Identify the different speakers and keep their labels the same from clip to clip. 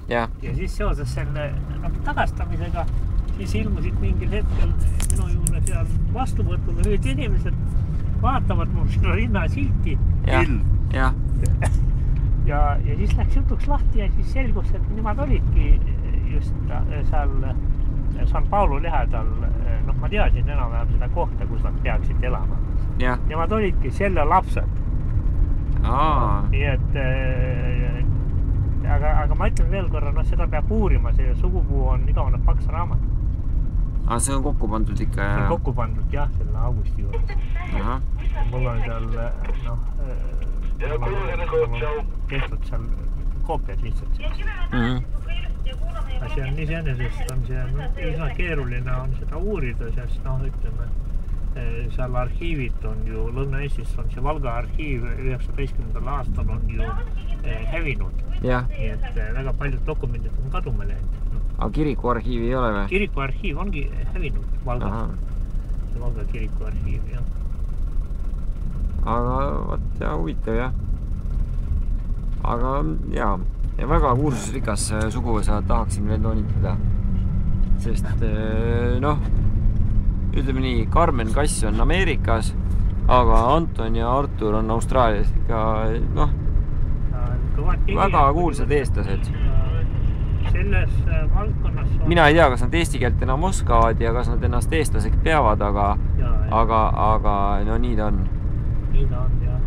Speaker 1: Ja
Speaker 2: siis seoses selle tagastamisega siis ilmusid mingil hetkel minu juurde seal vastuvõtul ühed inimesed vaatavad mul seda rinnasilti.
Speaker 1: Ja
Speaker 2: siis läks jutuks lahti ja siis selgus, et nemad olidki just seal San Paulo lähedal, ma teadsin enam-vähem seda kohta, kus nad peaksid elama. Nemad olidki selle lapsed. Nii et aga ma ütlen veel korra, seda peab uurima, see sugupuu on igavene paks raamat.
Speaker 1: See on kokku pandud ikka ja...
Speaker 2: See on kokku pandud, jah, selle Augusti juurde. Mul on seal, tehtud seal koopiad lihtsalt. See on iseenesest on see üsna keeruline on seda uurida, sest ütleme, seal arhiivid on ju, Lõuna-Eestis on see Valga arhiiv 19. aastal on ju hävinud. Nii et väga paljud dokumendid on kaduma läinud.
Speaker 1: Aga kirikuarhiiv ei ole või?
Speaker 2: Kirikuarhiiv ongi hävinud Valgas. See Valga kirikuarhiiv, jah.
Speaker 1: Aga võt ja huvitav, jah. Aga jaa, ja väga kuulsusrikas suguvõsa tahaksin veel toonitada. Sest ütleme nii, Carmen Kass on Ameerikas, aga Anton ja Artur on Austraalias ikka, väga kuulsad eestlased.
Speaker 2: Selles valdkonnas on...
Speaker 1: Mina ei tea, kas nad eesti keelt enam oskavad ja kas nad ennast eestlaseks peavad, aga nii ta on.
Speaker 2: Nii ta on, jah.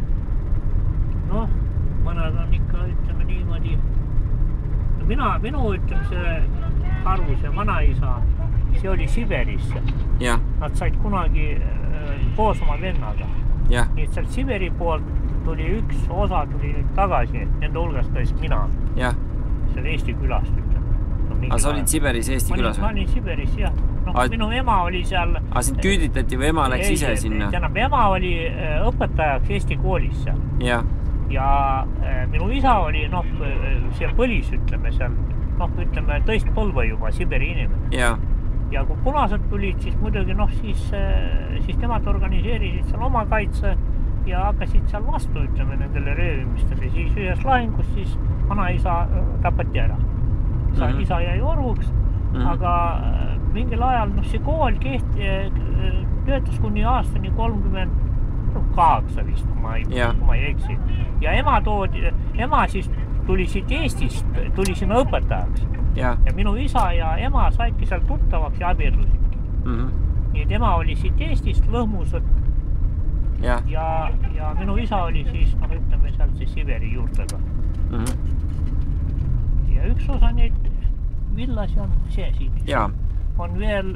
Speaker 2: Mõned on ikka, ütleme niimoodi. Minu ütleme see Arvus ja vanaisa, see oli Siberis. Nad said kunagi koos oma vennaga. Nii et sealt Siberi poolt tuli üks osa tuli tagasi, nende hulgast tõis mina. Seal Eesti külast, ütleme.
Speaker 1: Aga sa olid Siberis Eesti külas või?
Speaker 2: Ma olin Siberis, jah. Minu ema oli seal...
Speaker 1: Aga sind küüditati või ema läks ise sinna?
Speaker 2: Ema oli õpetajaks Eesti koolis seal. Ja minu isa oli, see põlis, ütleme seal, ütleme, tõist põlve juba Siberi inimene. Ja kui punased tulid, siis muidugi, siis nemad organiseerisid seal oma kaitse ja hakkasid seal vastu, ütleme, nendele röövimistele. Siis ühes lahingus siis vanaisa tapati ära. Isa jäi orvuks, aga mingil ajal see kool töötas kuni aastani 38 vist, kui ma ei eksi. Ja ema siis tuli siit Eestist, tuli sinna õpetajaks. Ja minu isa ja ema saidki seal tuttavaks ja abiellusidki. Nii et ema oli siit Eestist lõhmused. Ja minu isa oli siis, ütleme, seal siis Siberi juurtega. Ja üks osa neid villasi on see siin. On veel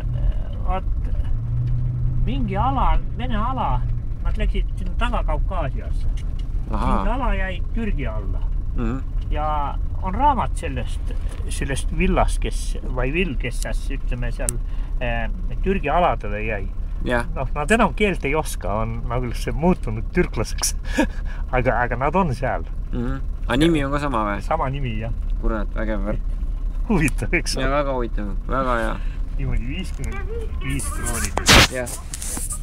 Speaker 2: mingi ala, Vene ala, nad läksid sinna Taga-Kaukaasiasse. Mingi ala jäi Türgi alla. Ja on raamat sellest villast, kes ütleme seal Türgi aladele jäi. Nad enam keelt ei oska, on nagu see muutunud türklaseks. Aga nad on seal.
Speaker 1: Aga nimi on ka sama või?
Speaker 2: Sama nimi, jah.
Speaker 1: Kurat, vägev värk.
Speaker 2: Huvitav, eks?
Speaker 1: Ja väga huvitav, väga hea.
Speaker 2: Niimoodi 55 kroonid.
Speaker 1: Jah.